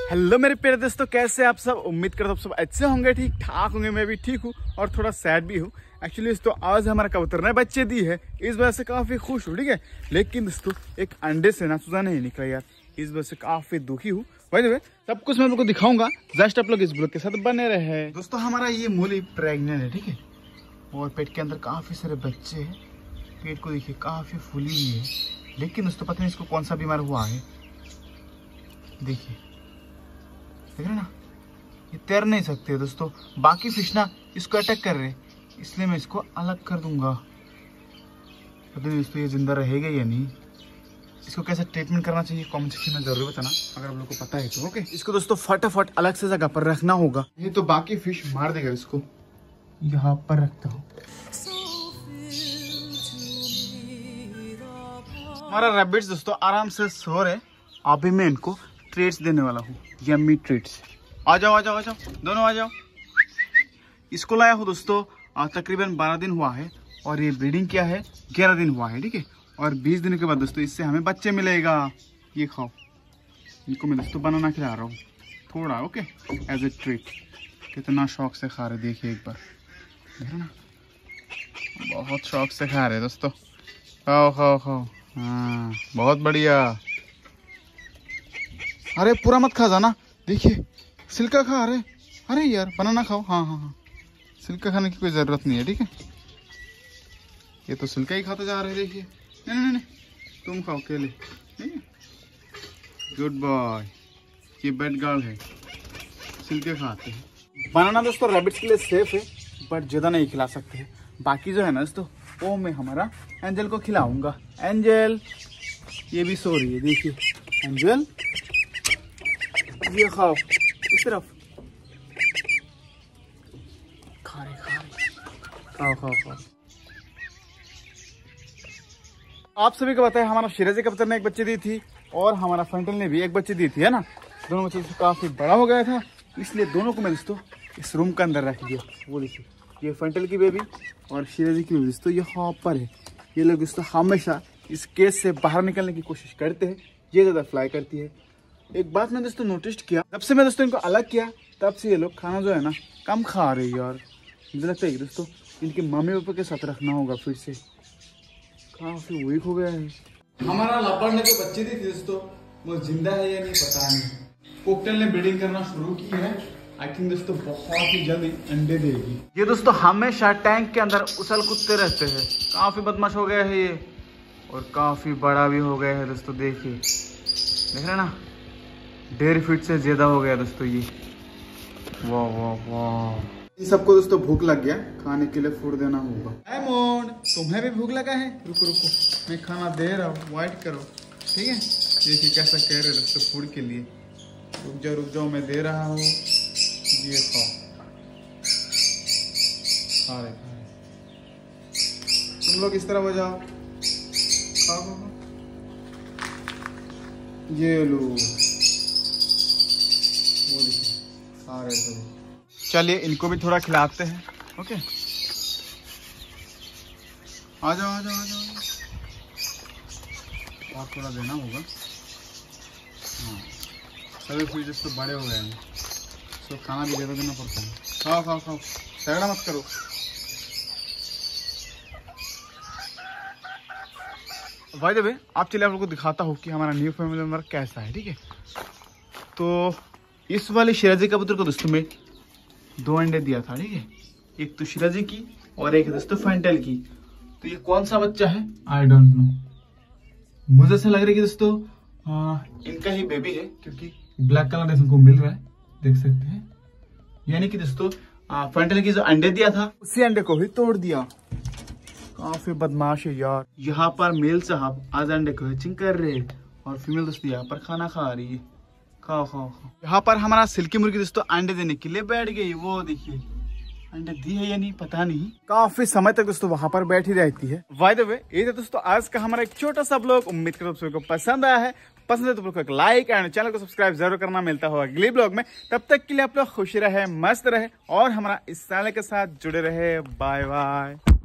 Hello मेरे प्यारे दोस्तों, कैसे आप सब। उम्मीद करता हूँ सब अच्छे होंगे, ठीक ठाक होंगे। मैं भी ठीक हूँ और थोड़ा सैड भी हूँ एक्चुअली। दोस्तों आज हमारा कबूतर ने बच्चे दी है, इस वजह से काफी खुश हूँ, ठीक है। लेकिन दोस्तों एक अंडे से ना चूजा नहीं निकला यार, इस वजह से काफी दुखी हूँ। भाई सब कुछ मैं आपको दिखाऊंगा, जस्ट आप लोग इस ब्लॉग के साथ बने रहे। दोस्तों हमारा ये मूली प्रेग्नेंट है, ठीक है, और पेट के अंदर काफी सारे बच्चे हैं। पेट को देखिए काफी फूली हुई है, लेकिन दोस्तों पता नहीं इसको कौन सा बीमार हुआ है। देखिए देख रहे ना, ये तैर नहीं सकते दोस्तों। बाकी फिश ना इसको अटैक कर रहे, इसलिए मैं इसको अलग कर दूंगा। पता नहीं दोस्तों ये जिंदा रहेगा या नहीं, इसको कैसा ट्रीटमेंट करना चाहिए कमेंट सेक्शन में जरूर बताना अगर आप लोग को पता है तो। ओके, इसको दोस्तों फटाफट अलग से जगह पर रखना होगा, ये तो बाकी फिश मार देगा। इसको यहाँ पर रखता हूँ। हमारा रैबिट्स दोस्तों आराम से सो रहे। अभी मैं इनको ट्रीट्स देने वाला हूँ, यम्मी ट्रीट्स। आ जाओ आ जाओ आ जाओ, दोनों आ जाओ। इसको लाया हूँ दोस्तों तकरीबन 12 दिन हुआ है, और ये ब्रीडिंग किया है 11 दिन हुआ है, ठीक है। और 20 दिन के बाद दोस्तों इससे हमें बच्चे मिलेगा। ये खाओ, इनको मैं दोस्तों बनाना खिला रहा हूँ थोड़ा, ओके, एज ए ट्रीट। कितना शौक से खा रहे, देखिए एक बार, देख रहे ना, बहुत शौक से खा रहे दोस्तों। खाओ खाओ खाओ, हाँ बहुत बढ़िया। अरे पूरा मत खा जाना, देखिए सिल्का खा रहे। अरे यार बनाना खाओ, हाँ हाँ हाँ, सिल्का खाने की कोई जरूरत नहीं है, ठीक है। ये तो सिल्का ही खाते जा रहे, देखिए। नहीं नहीं नहीं, तुम खाओ केले, ठीक है। गुड बॉय, ये बैड गर्ल है, सिल्के खाते हैं। बनाना दोस्तों रैबिट्स के लिए सेफ है, बट ज्यादा नहीं खिला सकते हैं। बाकी जो है ना दोस्तों, वो मैं हमारा एंजल को खिलाऊंगा। एंजल ये भी सो रही है, देखिए। एंजल ये खाओ, इस तरफ खा रहे, खाओ खाओ खाओ। आप सभी को बताया हमारा शिराजी कबूतर ने एक बच्चे दी थी, और हमारा फंटल ने भी एक बच्चे दी थी, है ना। दोनों बच्चे काफी बड़ा हो गया था, इसलिए दोनों को मैं दोस्तों इस रूम के अंदर रख दिया। वो देखिए, ये फंटल की बेबी और शिराजी की बेबी दोस्तों यहाँ पर है। ये लोग दोस्तों हमेशा इस केस से बाहर निकलने की कोशिश करते हैं, ये ज्यादा फ्लाई करती है। एक बात मैंने दोस्तों नोटिस किया, जब से मैं दोस्तों इनको अलग किया तब से ये लोग खाना जो है ना कम खा रही है यार। मुझे लगता है कि दोस्तों इनके मम्मी पापा के साथ रखना होगा, फिर से काफी वीक हो गया है। हमारा लापड़ ने जो बच्चे दी थी दोस्तों, वो जिंदा है या नहीं पता नहीं। कोकटेल ने ब्रीडिंग करना शुरू की है, आई थिंक दोस्तों बहुत ही जल्दी अंडे देगी। ये दोस्तों हमेशा टैंक के अंदर उछल कूदते रहते हैं, काफी बदमाश हो गया है ये, और काफी बड़ा भी हो गया है दोस्तों। देखिए देख रहे ना, 1.5 फीट से ज्यादा हो गया दोस्तों ये। वाह वाह वाह। इन सबको दोस्तों भूख लग गया, खाने के लिए फूड देना होगा। डायमंड तुम्हें भी भूख लगा है? रुको रुको, मैं खाना दे रहा हूँ, वेट करो, ठीक है। देखिए कैसा कह रहे दोस्तों फूड के लिए। रुक जाओ मैं दे रहा हूँ, ये खाओ। खा रहे तुम लोग इस तरह हो जाओ, खाओ। ये लो, वो देखिए खा रहे थे। चलिए इनको भी थोड़ा खिलाते हैं, ओके। आ जाओ आ जाओ आ जाओ, और थोड़ा देना होगा। हाँ सभी फिर तो बड़े हो गए हैं, तो खाना भी ज़्यादा देना पड़ता है। खाओ खाओ खाओ, झगड़ा मत करो। भाई देवे आप चलिए आप लोगों को दिखाता हूँ कि हमारा न्यू फैमिली मेंबर कैसा है, ठीक है। तो इस वाले शिराजी कबूतर को दोस्तों में 2 अंडे दिया था, ठीक है। एक तो शिराजी की और एक दोस्तों फैंटल की। तो ये कौन सा बच्चा है आई डोंट नो, मुझे ऐसा लग रहा है कि दोस्तों इनका ही बेबी है, क्योंकि ब्लैक कलर इनको मिल रहा है, देख सकते हैं। यानी कि दोस्तों फैंटल की जो अंडे दिया था उसी अंडे को ही तोड़ दिया। काफी बदमाश है यार। यहाँ पर मेल साहब आज अंडे को हैचिंग कर रहे हैं, और फीमेल दोस्तों यहाँ पर खाना खा रही है। खाओ खाओ खाओ। यहाँ पर हमारा सिल्की मुर्गी दोस्तों अंडे देने के लिए बैठ गई, वो देखिए अंडे दी है या नहीं पता नहीं। काफी समय तक दोस्तों वहां पर बैठी रहती है। बाय द वे ये दोस्तों आज का हमारा एक छोटा सा ब्लॉग, उम्मीद करता हूँ आप सभी को पसंद आया है। पसंद है तो ब्लॉग को एक लाइक एंड चैनल को सब्सक्राइब जरूर करना। मिलता होगा अगले ब्लॉग में, तब तक के लिए आप लोग खुश रहे, मस्त रहे, और हमारा इस चैनल के साथ जुड़े रहे। Bye bye.